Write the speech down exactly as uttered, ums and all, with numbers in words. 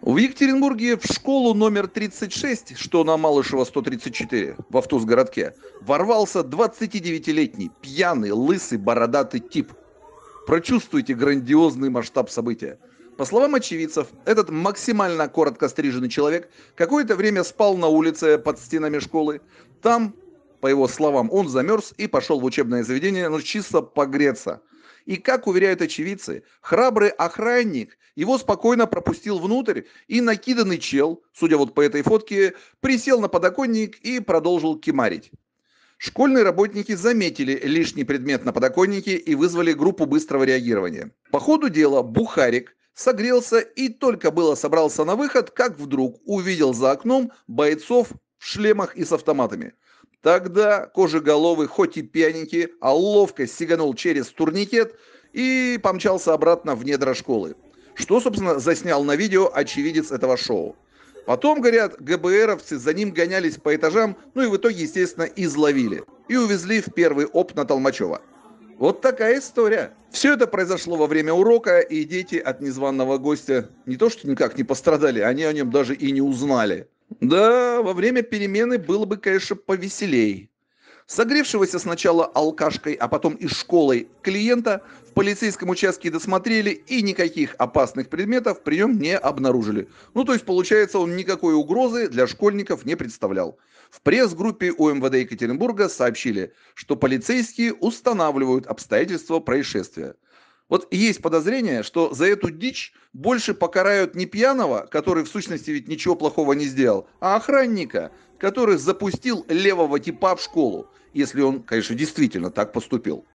В Екатеринбурге в школу номер тридцать шесть, что на Малышева сто тридцать четыре, в Автузгородке, ворвался двадцатидевятилетний, пьяный, лысый, бородатый тип. Прочувствуйте грандиозный масштаб события. По словам очевидцев, этот максимально коротко стриженный человек какое-то время спал на улице под стенами школы. Там, по его словам, он замерз и пошел в учебное заведение, ну, чисто погреться. И, как уверяют очевидцы, храбрый охранник его спокойно пропустил внутрь, и накиданный чел, судя вот по этой фотке, присел на подоконник и продолжил кимарить. Школьные работники заметили лишний предмет на подоконнике и вызвали группу быстрого реагирования. По ходу дела Бухарик согрелся и только было собрался на выход, как вдруг увидел за окном бойцов в шлемах и с автоматами. Тогда Кожеголовый, хоть и пьяненький, а ловко сиганул через турникет и помчался обратно в недра школы. Что, собственно, заснял на видео очевидец этого шоу. Потом, говорят, ГБРовцы за ним гонялись по этажам, ну и в итоге, естественно, изловили. И увезли в первый оп на Толмачева. Вот такая история. Все это произошло во время урока, и дети от незваного гостя не то что никак не пострадали, они о нем даже и не узнали. Да, во время перемены было бы, конечно, повеселей. Согревшегося сначала алкашкой, а потом и школой клиента в полицейском участке досмотрели и никаких опасных предметов при нем не обнаружили. Ну, то есть, получается, он никакой угрозы для школьников не представлял. В пресс-группе у МВД Екатеринбурга сообщили, что полицейские устанавливают обстоятельства происшествия. Вот есть подозрение, что за эту дичь больше покарают не пьяного, который в сущности ведь ничего плохого не сделал, а охранника, который запустил левого типа в школу, если он, конечно, действительно так поступил.